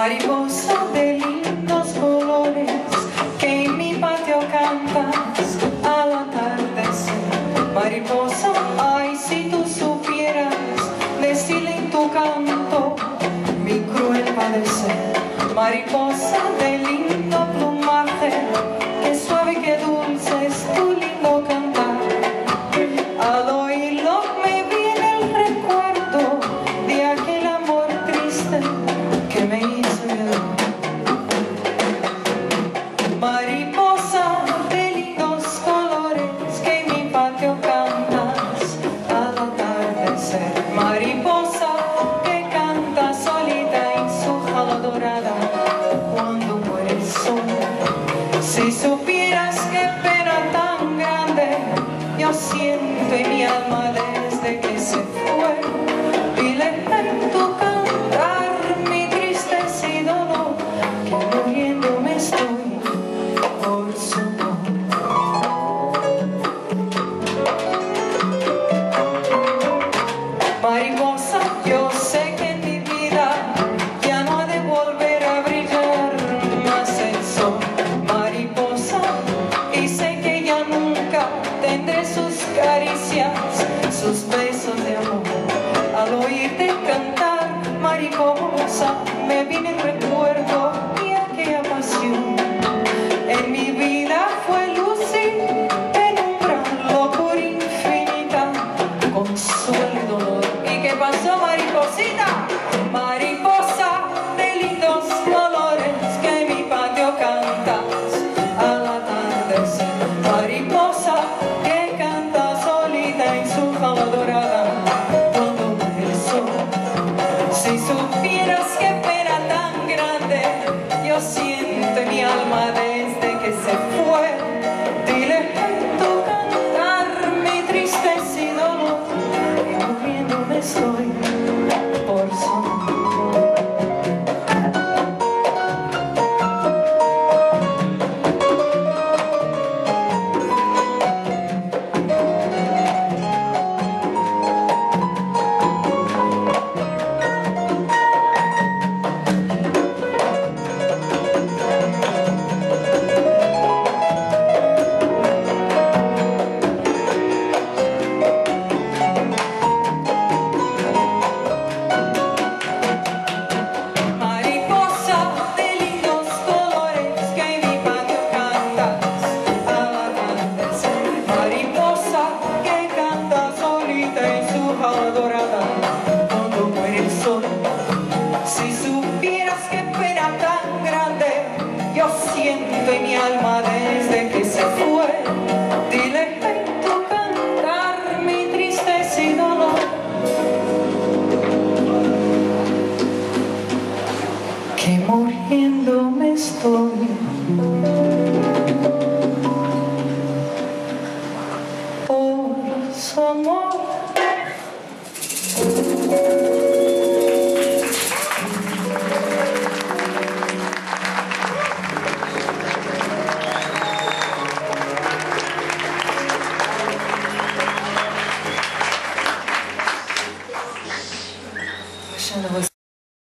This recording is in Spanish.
Mariposa de lindos colores que en mi patio cantas al atardecer. Mariposa, ay, si tú supieras decirle en tu canto mi cruel padecer. Mariposa de lindo plumaje, que suave, que dulce es tu lindo cantar. Al oírlo me viene el recuerdo de aquel amor triste que me hizo llorar. Mariposa de lindos colores que en mi patio cantas al atardecer. Mariposa que canta solita en su jaula dorada cuando muere el sol. Si supieras qué pena tan grande yo siento en mi alma desde que se fue, dile en tu cantar mi tristeza y dolor, que muriéndome estoy por su amor. Mariposa, yo sé que en mi vida ya no ha de volver a brillar más el sol. Mariposa, y sé que ya nunca tendré sus caricias, sus besos de amor. Al oírte cantar, mariposa, me viene el recuerdo de aquella pasión. En mi vida fue luz y penumbra, locura infinita, consuelo y dolor. ¿Y qué pasó, mariposita? Mariposa de lindos colores que en mi patio cantas al atardecer. Mariposa que canta solita en su jaula dorada cuando muere el sol. Si supieras qué pena tan grande yo siento en mi alma desde que se fue, dile en tu cantar mi tristeza y dolor, que muriéndome estoy por su amor. Dorada cuando muere el sol. Si supieras qué pena tan grande yo siento en mi alma desde que se fue, dile en tu cantar mi tristeza y dolor, que muriéndome estoy por su amor.